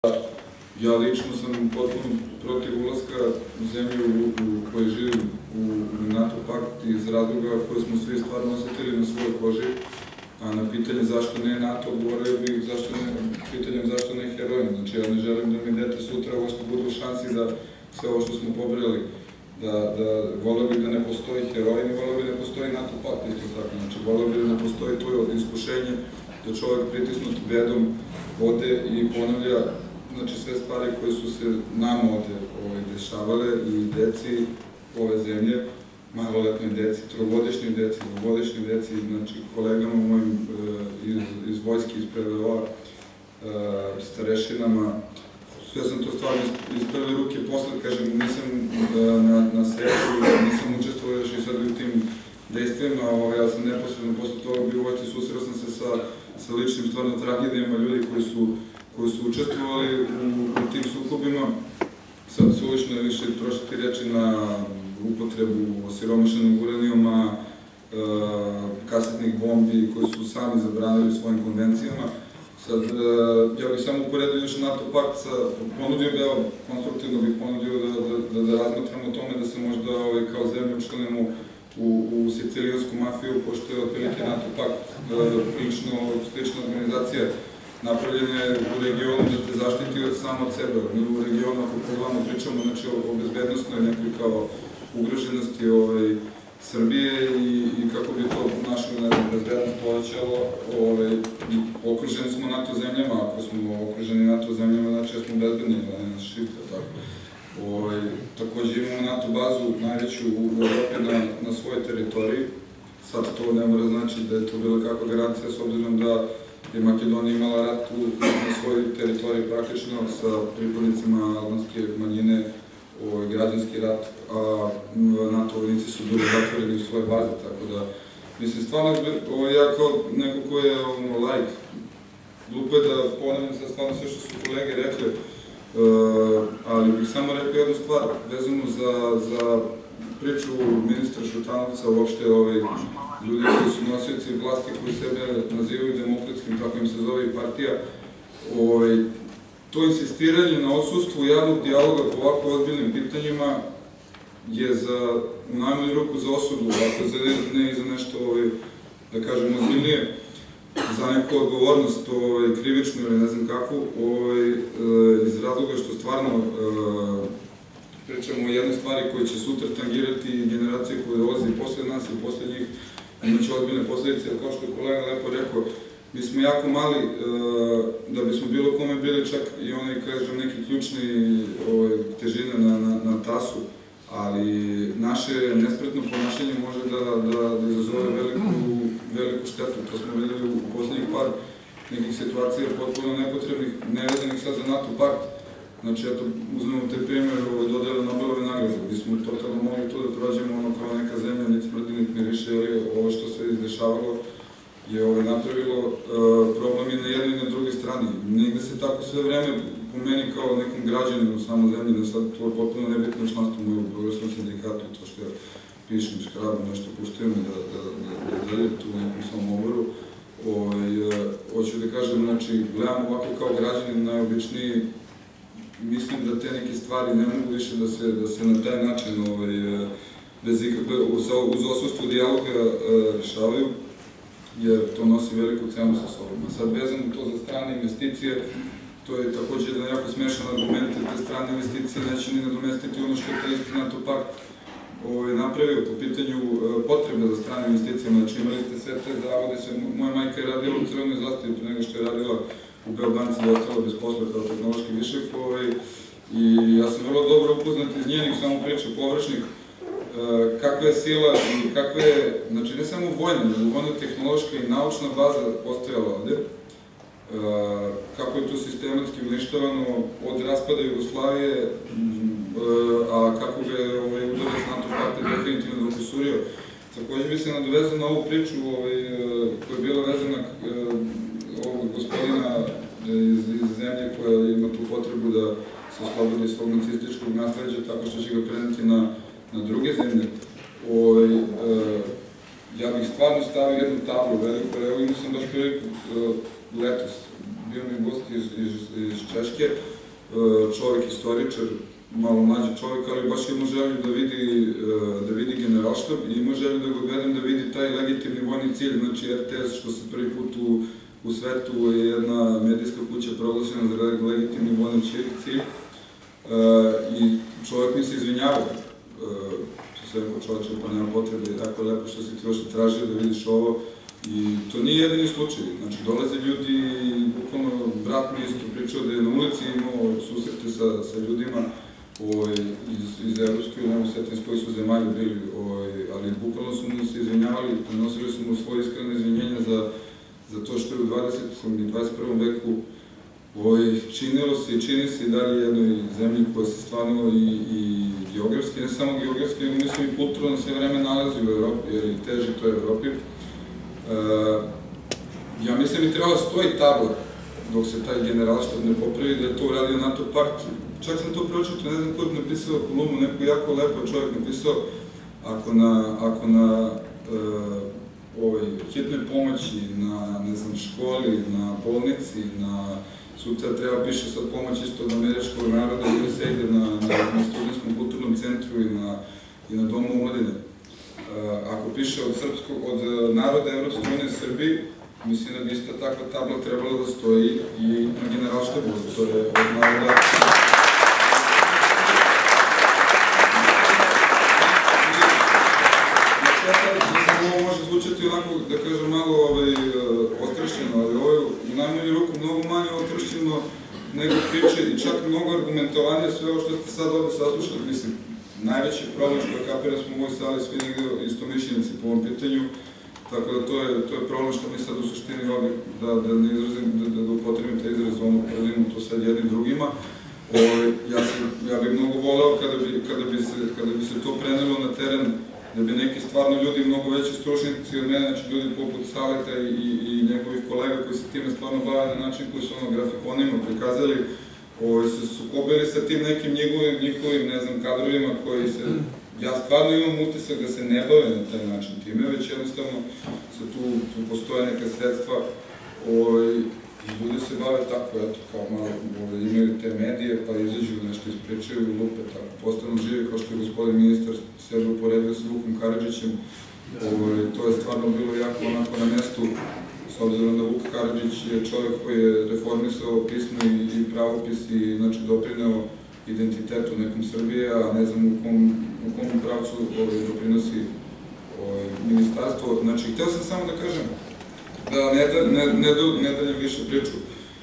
Ja lično sam potpuno protiv ulaska zemlje u kojoj živim u NATO pakt iz razloga koje smo svi stvarno osetili na svojoj koži, a na pitanje zašto ne NATO odgovorio bih pitanjem zašto ne heroin. Znači ja ne želim da mi dete sutra ovo što budu u šansi da sve ovo što smo pobrali, da volio bih da ne postoji heroin i volio bih da ne postoji NATO pakt isto tako. Znači volio bih da ne postoji to iskušenje da čovjek pritisnut bedom ode i ponavlja sve stvari koje su se nama ovde dešavale i deci ove zemlje, maloletnoj deci, trogodišnjoj deci, dvogodišnjoj deci, znači kolegama mojim iz vojske, iz PVO-a, starešinama. Sve sam to stvarno iz prve ruke posle, kažem, nisam na sreću, nisam učestvovao još i sad u tim dejstvima, ja sam neposredno posle toga bio u vojsci, susreo sam se sa ličnim stvarno tragedijama ljudi koji su učestvovali u tim sukobima. Sad suvišno je više trošiti reči na upotrebu osiromašenog uranijuma, kasetnih bombi koje su sami zabranili svojim konvencijama. Sad, ja bih samo uporedio još NATO pakt, ponudio ga, konstruktivno bih ponudio da razmatramo o tome da se možda kao zemlju učlanimo u sicilijansku mafiju, pošto je otprilike NATO pakt prilično slična organizacija. Napravljena je u regionu da te zaštiti samo od sebe. Mi u regionu, ako pogledamo, pričamo o bezbednostnoj nekoj kao ugroženosti Srbije i kako bi to našu bezbednost povećalo. Okruženi smo NATO zemljama, ako smo okruženi NATO zemljama, znači da smo bezbedni, da ne nas šipta, tako. Takođe imamo NATO bazu najveću u Evropi na svojoj teritoriji. Sad to ne mora znači da je to bila kakva garancija, s obzirom da je Makedonija imala rat na svojoj teritoriji praktično sa pripadnicima albanske manjine, građanski rat, a NATO vojnici su bili zatvoreni u svoje baze, tako da, mislim, stvarno, ja kao neko ko je laik, glupo je da ponavljam sad stvarno sve što su kolege rekli, ali bih samo rekao jednu stvar, vezanu za priču ministra Šutanovca, uopšte ljudi koji su nosioci vlasti, koji sebe nazivaju demokratskim, tako im se zove i partija, to insistiranje na odsustvu javnog dijaloga po ovako ozbiljnim pitanjima je u najmanju ruku za osudu, ako ne i za nešto, da kažem, ozbiljnije, za neku odgovornost krivičnu ili ne znam kakvu, iz razloga što stvarno pričamo o jednoj stvari koja će sutra tangirati generacije koje dolaze i posle nas i posle njih, imaće ozbiljne posledice, jer kao što je kolega lepo rekao, mi smo jako mali da bismo bilo kome bili čak i onaj, kažem, neki ključni težine na tasu, ali naše nespretno ponašanje može da izazove veliku štetu. To smo videli u poslednjih par nekih situacija potpuno nepotrebnih, nevezanih sad za NATO pakt. Znači, eto, uzmemo te primjer dodele Nobelove nagrade. Mi smo totalno mogli to da prođemo kao neka zemlja, niti smrdi, niti miriše, ali ovo što se izdešavalo je napravilo problem i na jednoj i na drugoj strani. Negde se tako sve vreme po meni kao nekom građaninu samo zemlji, da sad to je potpuno nebitno članstvo moje u progresnom sindikatu i to što ja pišem, škrabam, nešto puštujem i da dalje tu nekom svom oboru. Hoću da kažem, znači, gledam ovako kao građanin najobičniji, mislim da te neke stvari ne mogu više da se na taj način, bez ikakve, uz odsustvo dijaloga rešavaju, jer to nosi veliku cenu sa sobom. A sad, vezano to za strane investicije, to je takođe jedan jako smešan argument, jer te strane investicije neće ni nadomestiti ono što je taj isti NATO pakt napravio po pitanju potrebe za strane investicijama. Znači, imali ste sve te zavode, moja majka je radila u Crvenoj zastavi pre nego što je radila u Beobanci i ostala bez posla kao tehnološki višak, i ja sam vrlo dobro upoznat iz njenih samo priča površnih, kakva je sila i kakva je, znači ne samo vojna, nego vojno-tehnološka i naučna baza postojala ovde, kako je to sistematski uništavano od raspada Jugoslavije, a kako ga je udarac NATO pakta definitivno dokusurio. Takođe bi se nadovezao na ovu priču koja je bila vezana ovog gospodina iz zemlje koja ima tu potrebu da se oslobodi svog nacističkog nasleđa tako što će ga preneti na druge zemlje. Ja bih stvarno stavio jednu tablu veliku, evo imao sam baš priliku letos, bio mi gost iz Češke, čovjek istoričar, malo mlađi čovjek, ali baš ima želju da vidi generalštab i ima želju da ga odvedem da vidi taj legitimni vojni cilj, znači RTS, što se prvi put u svetu je jedna medijska kuća proglašena za legitimni vojni cilj. I čovjek mi se izvinjava, sve ko čovječe, pa nema potrebe, je tako lepo što si ti još tražio da vidiš ovo. I to nije jedini slučaj, znači dolaze ljudi, bukvalno brat mi isto pričao da je na ulici imao susrete sa ljudima iz Evropske, ne osjetim s koji su zemalje bili, ali bukvalno su mu se izvinjavali, prenosili su mu svoje iskrene izvinjenja za to što je u 20. i 21. veku činilo se i čini se i dalje jednoj zemlji koja se stvarno i geografski, ne samo geografski, nego mislim i kulturno sve vreme nalazi u Evropi, jer i teži to je Evropi. Ja mislim da trebala stoji tabla dok se taj generalštab ne popravi, da je to uradio NATO pakt. Čak sam to pročitao, ne znam ko je napisao kolumnu, neko jako lepo čovjek napisao, ako na hitnoj pomoći, na, ne znam, školi, na bolnici, na sutra treba piše sad pomoć isto od američkog naroda ili se ide na studentskom kulturnom centru i na Domu omladine. Ako piše od naroda Evropske unije Srbiji, mislim da bi ista takva tabla trebala da stoji i na generalštabu, to je od naroda. Ovo može zvučati onako, da kažem, malo ostrašćeno, ali ovo je u najmanju ruku mnogo manje ostrašćeno nego priče i čak mnogo argumentovanja sve ovo što ste sad ovde saslušali, mislim. Najveći problem što je kapiram smo u ovoj sali svi negde istomišljenici po ovom pitanju, tako da to je problem što mi sad u suštini ovdje, da ne izrazim, da upotrebim te izraz, ono, predimo to sad jednim drugima. Ja bih mnogo voleo kada bi se to prenelo na teren, da bi neki stvarno ljudi, mnogo veći stručnjaci od mene, znači ljudi poput Saleta i njegovih kolega koji se time stvarno bave na način koji su ono grafikonima prikazali, se sukobili sa tim nekim njihovim, ne znam, kadrovima koji se, ja stvarno imam utisak da se ne bave na taj način time, već jednostavno se tu postoje neka sredstva i ljudi se bave tako, eto, kao malo, imaju te medije, pa izađu nešto ispričaju i lupe, tako, postanu živi, kao što je gospodin ministar sebe uporedio sa Vukom Karadžićem, to je stvarno bilo jako onako na mestu, s obzirom da Vuk Karadžić je čovjek koji je reformisao pismo i pravopis i znači doprineo identitetu nekom Srbije, a ne znam u kom pravcu doprinosi ministarstvo. Znači, hteo sam samo da kažem da ne daljem više priču.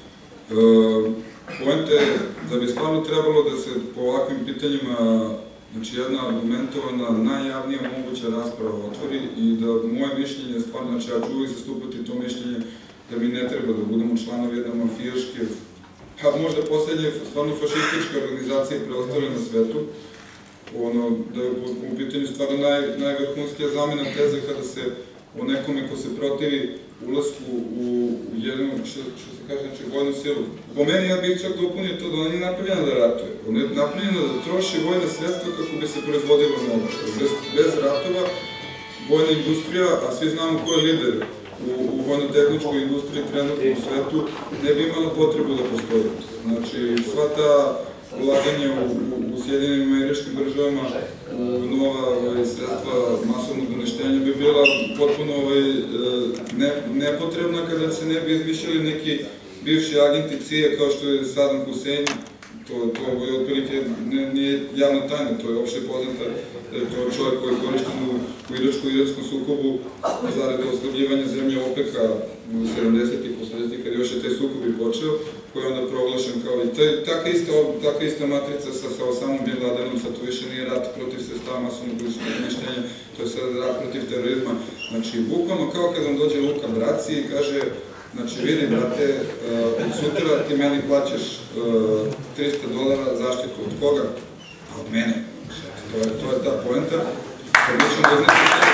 Poenta je da bi stvarno trebalo da se po ovakvim pitanjima, znači jedna argumentovana, najjavnija moguća rasprava otvori i da moje mišljenje stvarno, znači ja ću uvijek zastupati to mišljenje da mi ne treba da budemo članovi jedne mafijaške, pa možda poslednje stvarno fašističke organizacije preostale na svetu, da je u pitanju stvarno najvrhunskija zamena teze kada se o nekome ko se protivi ulasku u jednu, što se kaže, znači vojnu silu. Po meni ja bih čak dopunio to da ona nije napravljena da ratuje. Ona je napravljena da troši vojna sredstva kako bi se proizvodilo novo. Bez ratova, vojna industrija, a svi znamo ko je lider u vojno-tehničkoj industriji trenutno u svetu, ne bi imala potrebu da postoji. Znači, sva ta ulaganja u Sjedinjenim Američkim Državama, u nova sredstva masovnog uništenja bi bila potpuno nepotrebna kada se ne bi izmišljali neki bivši agenti CIA kao što je Saddam Hussein. To je otprilike nije javna tajna, to je opšte poznata, to je čovjek koji je korišten u iračko-iranskom sukobu zarade oslabljivanja zemlje OPEC-a u 70-ih, 80-ih, kad još je taj sukob i počeo, koji je onda proglašen kao i taka ista matrica sa Osamom Bin Ladenom, sad to više nije rat protiv sredstava masovnog uništenja, to je sad rat protiv terorizma. Znači, bukvalno kao kad vam dođe Luka Braci i kaže, znači, vidi, brate, od sutra ti meni plaćaš $300 zaštitu. Od koga? Od mene. To je ta poenta. Kad mi ćemo da znači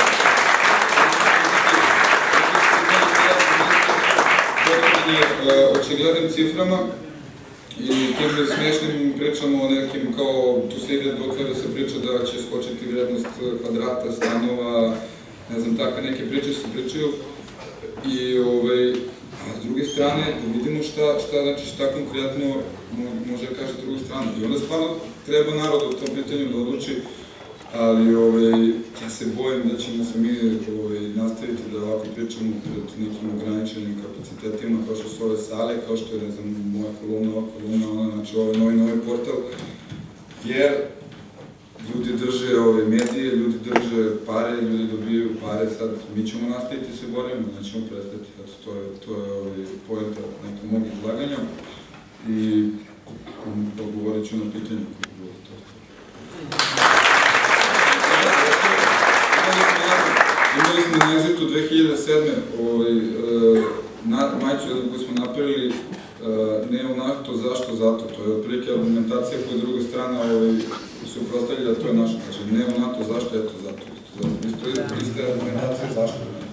očiglednim ciframa i tim smiješnim pričamo o nekim kao, tu se ide dotle da se priča da će skočiti vrednost kvadrata, stanova, ne znam, takve neke priče se pričaju. I, s druge strane, da vidimo šta konkretno može da kaže drugu stranu. I onda stvarno treba narod o tom pitanju da odluči, ali ja se bojim da ćemo se mi nastaviti da ovako pričamo pred nekim ograničenim kapacitetima, kao što su ove sale, kao što je, ne znam, moja kolumna, ova kolumna, ona, znači ovaj novi portal, jer ljudi drže medije, ljudi drže pare, ljudi dobijaju pare, sad mi ćemo nastaviti se borimo, nećemo prestati, to je poenta neka mog izlaganja i odgovorit ću na pitanje koje je bilo to. Imali smo na Exitu 2007. majicu koju smo napravili ne u NATO, zašto, zato. To je otprilike argumentacija koju druga strana se uprostavlja da to je naša. Znači, ne u NATO, zašto, eto, zato. Isto je argumentacija zašto.